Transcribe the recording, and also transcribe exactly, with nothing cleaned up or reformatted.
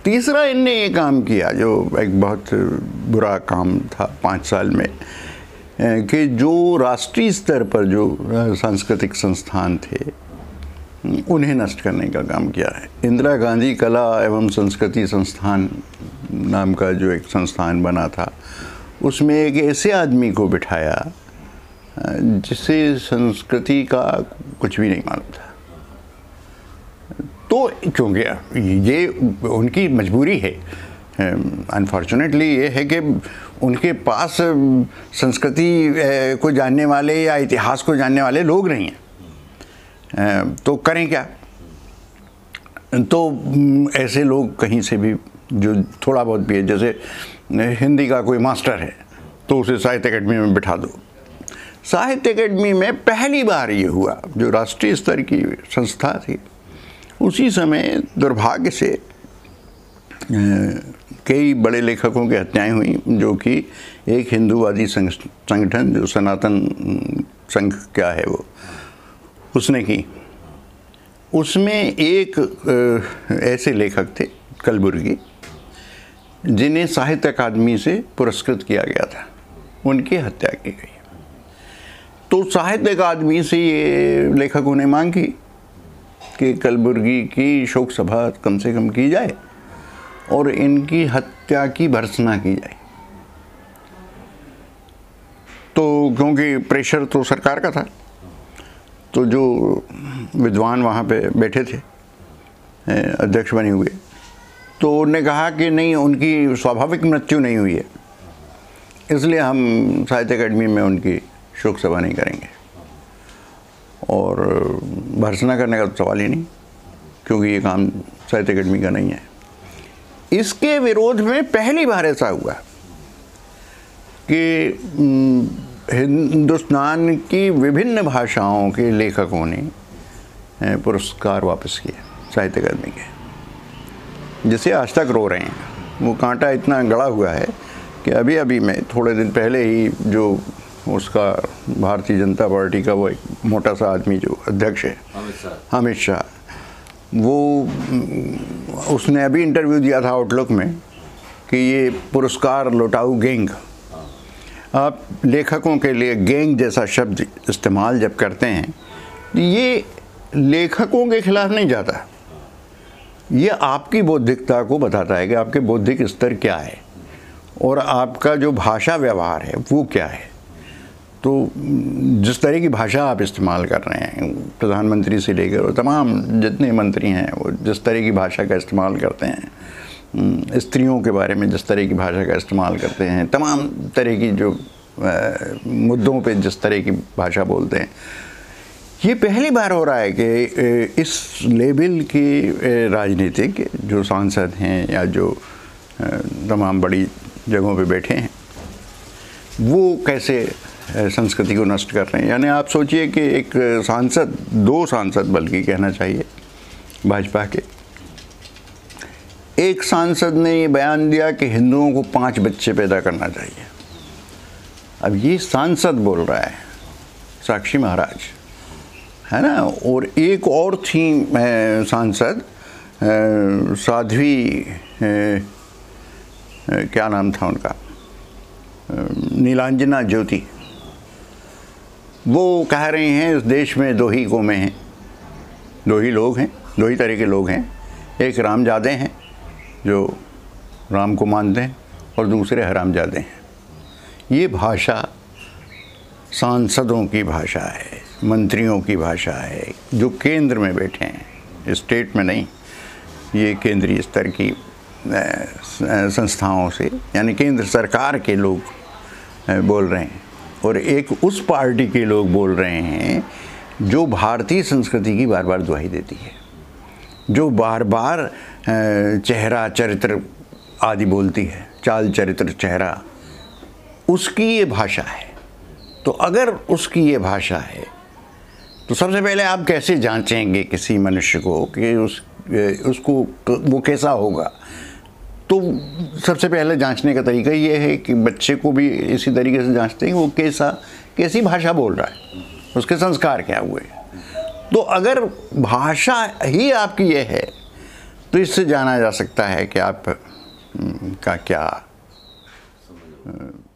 तीसरा इनने ये काम किया जो एक बहुत बुरा काम था पाँच साल में, कि जो राष्ट्रीय स्तर पर जो सांस्कृतिक संस्थान थे उन्हें नष्ट करने का काम किया है। इंदिरा गांधी कला एवं संस्कृति संस्थान नाम का जो एक संस्थान बना था, उसमें एक ऐसे आदमी को बिठाया जिसे संस्कृति का कुछ भी नहीं मालूम था। तो क्योंकि ये उनकी मजबूरी है, अनफॉर्चुनेटली ये है कि उनके पास संस्कृति को जानने वाले या इतिहास को जानने वाले लोग नहीं हैं, तो करें क्या। तो ऐसे लोग कहीं से भी जो थोड़ा बहुत भी है, जैसे हिंदी का कोई मास्टर है तो उसे साहित्य अकेडमी में बिठा दो। साहित्य अकेडमी में पहली बार ये हुआ, जो राष्ट्रीय स्तर की संस्था थी, उसी समय दुर्भाग्य से कई बड़े लेखकों की हत्याएं हुई, जो कि एक हिंदूवादी संगठन जो सनातन संघ क्या है वो उसने की। उसमें एक ऐसे लेखक थे कलबुर्गी, जिन्हें साहित्य अकादमी से पुरस्कृत किया गया था, उनकी हत्या की गई। तो साहित्य अकादमी से ये लेखकों ने मांग की कि कलबुर्गी की शोक सभा कम से कम की जाए और इनकी हत्या की भर्त्सना की जाए। तो क्योंकि प्रेशर तो सरकार का था, तो जो विद्वान वहाँ पे बैठे थे अध्यक्ष बने हुए, तो उन्होंने कहा कि नहीं, उनकी स्वाभाविक मृत्यु नहीं हुई है, इसलिए हम साहित्य अकेडमी में उनकी शोक सभा नहीं करेंगे। और भर्त्सना करने का तो सवाल ही नहीं, क्योंकि ये काम साहित्य अकेडमी का नहीं है। इसके विरोध में पहली बार ऐसा हुआ कि हिंदुस्तान की विभिन्न भाषाओं के लेखकों ने पुरस्कार वापस किए साहित्य अकादमी के, जिसे आज तक रो रहे हैं। वो कांटा इतना गड़ा हुआ है कि अभी अभी मैं थोड़े दिन पहले ही जो उसका भारतीय जनता पार्टी का वो एक मोटा सा आदमी जो अध्यक्ष है अमित शाह, वो उसने अभी इंटरव्यू दिया था आउटलुक में कि ये पुरस्कार लौटाऊ गैंग, आप लेखकों के लिए गैंग जैसा शब्द इस्तेमाल जब करते हैं, ये लेखकों के खिलाफ नहीं जाता, ये आपकी बौद्धिकता को बताता है कि आपके बौद्धिक स्तर क्या है और आपका जो भाषा व्यवहार है वो क्या है। तो जिस तरह की भाषा आप इस्तेमाल कर रहे हैं, प्रधानमंत्री से लेकर तमाम जितने मंत्री हैं वो जिस तरह की भाषा का इस्तेमाल करते हैं, स्त्रियों के बारे में जिस तरह की भाषा का इस्तेमाल करते हैं, तमाम तरह की जो मुद्दों पे जिस तरह की भाषा बोलते हैं, ये पहली बार हो रहा है कि इस लेवल के राजनीतिक जो सांसद हैं या जो तमाम बड़ी जगहों पे बैठे हैं, वो कैसे संस्कृति को नष्ट कर रहे हैं। यानी आप सोचिए कि एक सांसद, दो सांसद बल्कि कहना चाहिए भाजपा के, एक सांसद ने ये बयान दिया कि हिंदुओं को पांच बच्चे पैदा करना चाहिए। अब ये सांसद बोल रहा है, साक्षी महाराज है ना, और एक और थी सांसद साध्वी, क्या नाम था उनका, नीलांजना ज्योति, वो कह रहे हैं इस देश में दो ही कौमें हैं, दो ही लोग हैं, दो ही तरह के लोग हैं, एक रामजादे हैं जो राम को मानते हैं और दूसरे हरामजादे हैं। ये भाषा सांसदों की भाषा है, मंत्रियों की भाषा है, जो केंद्र में बैठे हैं, स्टेट में नहीं, ये केंद्रीय स्तर की संस्थाओं से, यानी केंद्र सरकार के लोग बोल रहे हैं, और एक उस पार्टी के लोग बोल रहे हैं जो भारतीय संस्कृति की बार बार दुहाई देती है, जो बार बार चेहरा चरित्र आदि बोलती है, चाल चरित्र चेहरा, उसकी ये भाषा है। तो अगर उसकी ये भाषा है तो सबसे पहले आप कैसे जांचेंगे किसी मनुष्य को कि उस उसको वो कैसा होगा। तो सबसे पहले जांचने का तरीका ये है कि बच्चे को भी इसी तरीके से जांचते हैं वो कैसा कैसी भाषा बोल रहा है, उसके संस्कार क्या हुए। तो अगर भाषा ही आपकी ये है तो इससे जाना जा सकता है कि आप का क्या